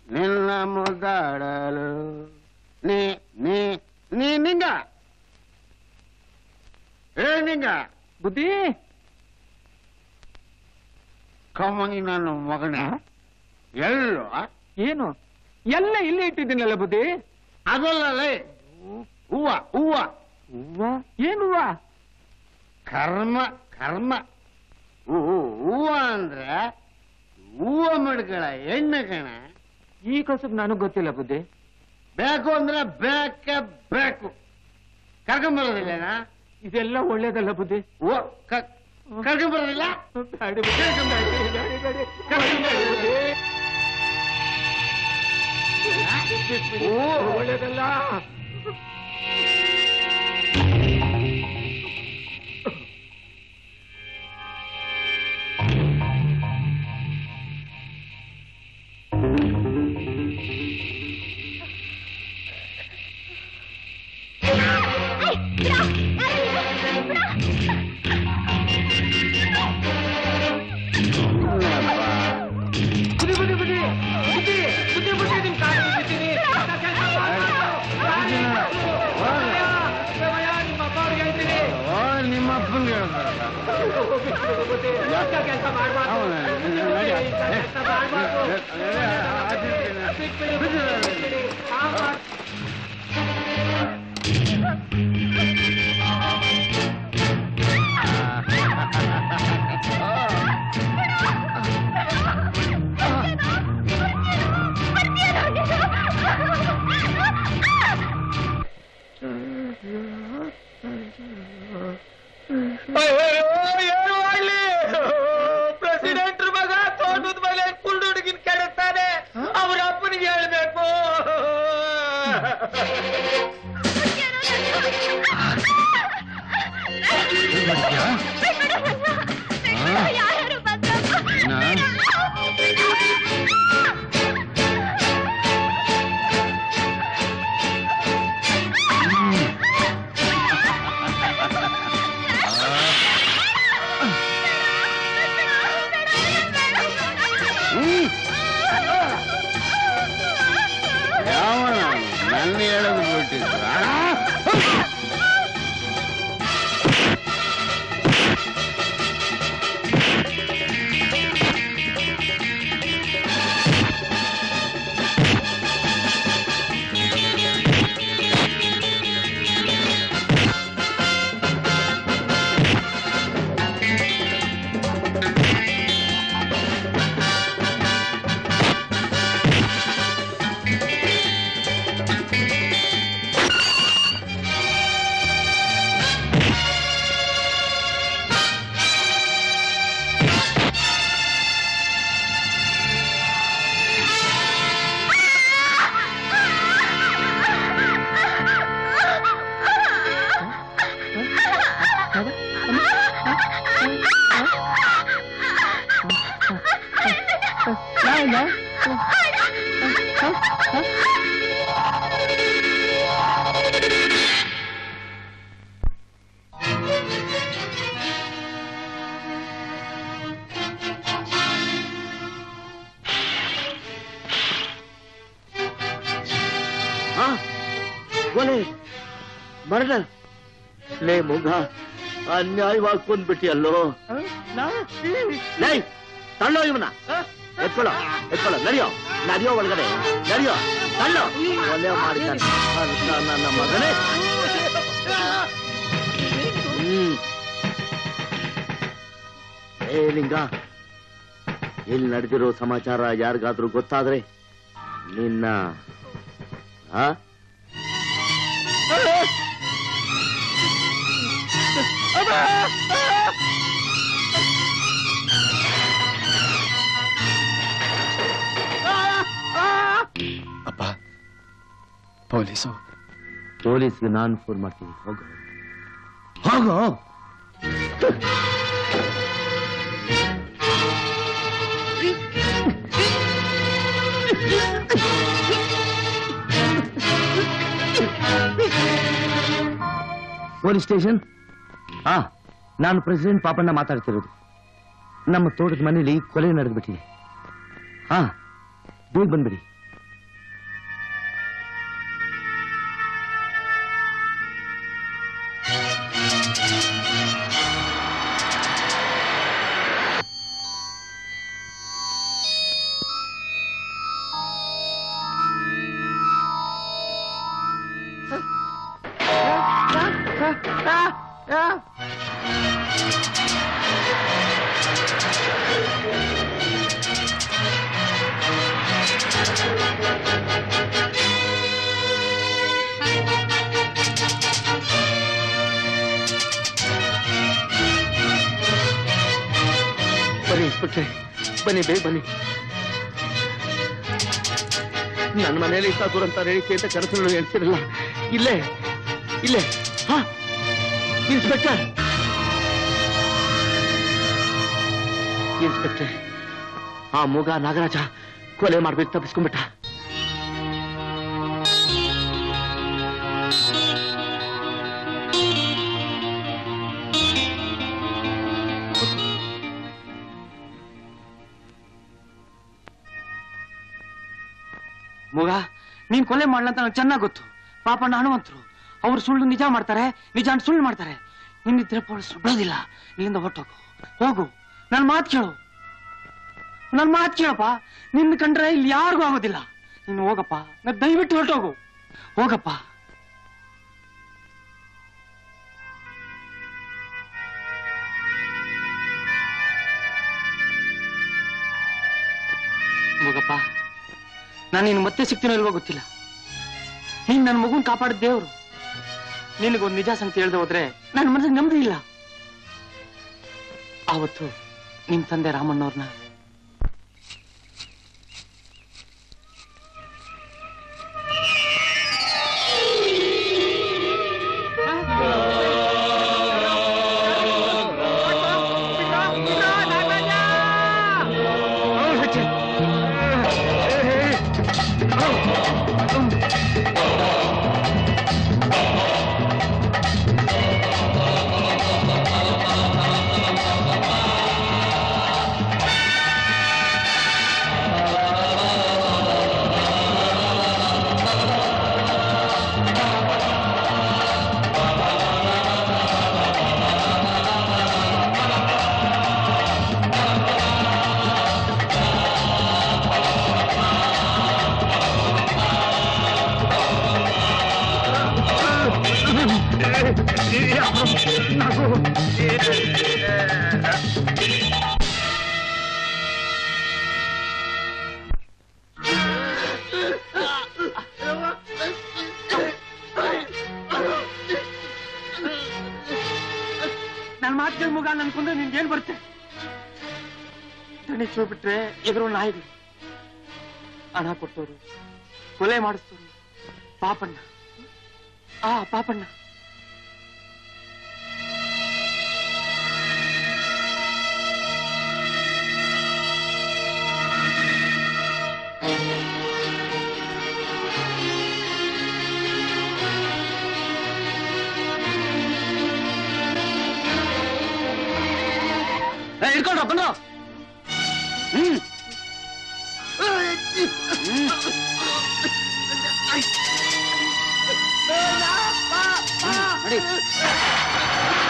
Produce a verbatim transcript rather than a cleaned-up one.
ನಿನ್ನ ಮುದ್ದಾಡಲು ನೀ ನೀ ನೀ ನಿಂಗ ಏ ನಿಂಗ ಬುದ್ಧಿ ಕಮ್ಮನಿ ನನ್ನ ಮಗನ ಎಲ್ಲೋ ಏನು ಎಲ್ಲ ಇಲ್ಲೇ ಇಟ್ಟಿದ್ದೀನಲ್ಲ ಬುದ್ಧಿ ಅದಲ್ಲೇ ಹೂವ ಹೂವ ಹೂವ ಏನು ಹೂವ ಕರ್ಮ ಕರ್ಮ ಹೂವ ಅಂದ್ರೆ ಹೂವ ಮಡ್ಗಳ ಹೆಣ್ಣು ಕಣ ಈ ಕಸಬ್ ನನಗ್ ಗೊತ್ತಿಲ್ಲ ಬುದ್ಧಿ ಬೇಕು ಅಂದ್ರೆ ಬೇಕೆ ಬೇಕು ಕರ್ಕೊಂಬರೋದಿಲ್ಲ ಇದೆಲ್ಲ ಒಳ್ಳೇದಲ್ಲ ಬುದ್ಧಿ ಓ ಕರ್ಕೊಂಬರೋದಿಲ್ಲ ಒಳ್ಳೇದಲ್ಲ ನಿಮ್ಮ ಅಪ್ಪಂಗೆ ಪ್ರೆಸಿಡೆಂಟ್ ಮಗ ತೋಟದ ಮೇಲೆ ಕುಳ್ಳು ಹುಡುಗಿನ ಕೆಡುತ್ತಾನೆ ಅವ್ರ ಅಪ್ಪನಿಗೆ ಹೇಳ್ಬೇಕು ನನ್ನ ಹೇಳೋದು ಬಿಟ್ಟಿದ್ರ ಮರ್ಡರ್ ಲೇ ಮುಗ ಅನ್ಯಾಯವಾಗಿ ಕೊಂದ್ಬಿಟ್ಟಿಯಲ್ಲೋ ತಳ್ಳೋ ಇವನ ಎತ್ಕೊಳ್ಳೋ ಎತ್ಕೊಳ್ಳೋ ನಡಿಯೋ ನಡಿಯೋ ಒಳಗಡೆ ನಡಿಯೋ ತಳ್ಳೋ ಒಳ್ಳೆ ಮಾಡಿದ್ದಾನೆ ನನ್ನ ಮಗನೇ ಹ್ಮ್ ಏ ಲಿಂಗ ಇಲ್ಲಿ ನಡೆದಿರೋ ಸಮಾಚಾರ ಯಾರಿಗಾದ್ರೂ ಗೊತ್ತಾದ್ರೆ ನಿನ್ನ ಆ ಅಪ್ಪ ಪೊಲೀಸು ಪೊಲೀಸ್ಗೆ ನಾನು ಫೋನ್ ಮಾಡ್ತೀನಿ ಹೋಗು ಹೋಗು ಪೊಲೀಸ್ ಸ್ಟೇಷನ್ ಹಾ ನಾನು ಪ್ರೆಸಿಡೆಂಟ್ ಪಾಪಣ್ಣ ಮಾತಾಡ್ತಿರೋದು ನಮ್ಮ ತೋಟದ ಮನೇಲಿ ಕೊಲೆ ನಡೆದ್ಬಿಟ್ಟಿದೆ ಹಾ ಬೇಗ ಬಂದ್ಬಿಡಿ ಬನ್ನಿ ಇನ್ಸ್ಪೆಕ್ಟ್ರೆ, ಬನ್ನಿ ಬೇಗ ಬನ್ನಿ. ನನ್ನ ಮನೆಯಲ್ಲಿ ಇಂಥ ದುರಂತ ನಡೀತಿ ಅಂತ ಕನಸನ್ನು ಹೇಳ್ತಿರಲ್ಲ. ಇಲ್ಲೇ ಇಲ್ಲೇ ಹಾ ಇನ್ಸ್ಪೆಕ್ಟರ್ ಇನ್ಸ್ಪೆಕ್ಟರ್ ಆ ಮೂಗ ನಾಗರಾಜ ಕೊಲೆ ಮಾಡ್ಬಿಟ್ಟು ತಪ್ಪಿಸ್ಕೊಂಡ್ಬಿಟ್ಟ. ಮೂಗ, ನೀನ್ ಕೊಲೆ ಮಾಡ್ಲಂತ ನನಗೆ ಚೆನ್ನಾಗ್ ಗೊತ್ತು. ಪಾಪ ಹನುಮಂತರು ಅವ್ರು ಸುಳ್ಳು ನಿಜ ಮಾಡ್ತಾರೆ, ನಿಜ ಸುಳ್ಳು ಮಾಡ್ತಾರೆ. ನಿನ್ನಿದ್ರೆ ಪೊಲೀಸ್ ಬಿಡೋದಿಲ್ಲ. ಇಲ್ಲಿಂದ ಹೊಟ್ಟೋಗು, ಹೋಗು. ನನ್ ಮಾತು ಕೇಳು, ನನ್ ಮಾತು ಕೇಳಪ್ಪ. ನಿನ್ನ ಕಂಡ್ರೆ ಇಲ್ಲಿ ಯಾರಿಗೂ ಆಗೋದಿಲ್ಲ. ನೀನು ಹೋಗಪ್ಪ, ನಾ ದಯವಿಟ್ಟು ಹೊರಟೋಗು, ಹೋಗಪ್ಪ. ಹೋಗಪ್ಪ. ನಾನು ನೀನು ಮತ್ತೆ ಸಿಗ್ತೀನೋ ಇಲ್ವೋ ಗೊತ್ತಿಲ್ಲ. ನೀನ್ ನನ್ನ ಮಗುನ್ ಕಾಪಾಡಿದ ದೇವ್ರು. ನಿನಗೊಂದು ನಿಜ ಸಂಗತಿ ಹೇಳ್ದೆ ಹೋದ್ರೆ ನನ್ನ ಮನಸ್ಸಿಗೆ ನೆಮ್ಮದಿ ಇಲ್ಲ. ಆವತ್ತು ನಿಮ್ ತಂದೆ ರಾಮಣ್ಣವ್ರನ್ನ ನನ್ನ ಮಾತು ಮುಗ ನನ್ಕೊಂಡ್ರೆ ನಿನ್ಗೇನ್ ಬರುತ್ತೆ? ದಣಿಸು ಬಿಟ್ರೆ ಎದುರು ನಾಯಿಗಳು, ಹಣ ಕೊಟ್ಟೋರು, ಕೊಲೆ ಮಾಡಿಸ್ತೋರು, ಪಾಪಣ್ಣ, ಆ ಪಾಪಣ್ಣ. ಹಿಡ್ಕೊಂಡ್ರ ಬಂದ್ರ. ಹ್ಮ್ ನೋಡಿ